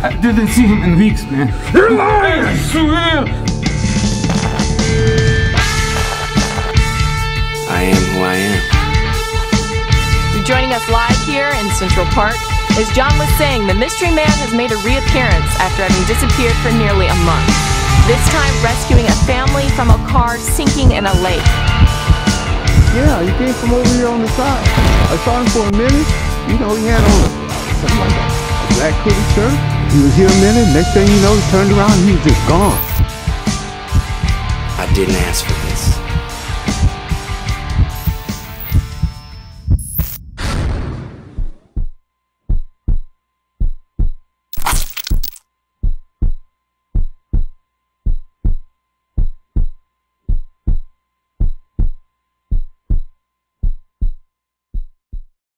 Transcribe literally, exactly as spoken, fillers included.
I didn't see him in weeks, man. You're lying! I swear! I am who I am. You're joining us live here in Central Park. As John was saying, the mystery man has made a reappearance after having disappeared for nearly a month. This time rescuing a family from a car sinking in a lake. Yeah, he came from over here on the side. I saw him for a minute. You know, he had on a, something like a, a black hoodie shirt. He was here a minute. Next thing you know, he turned around and he was just gone. I didn't ask for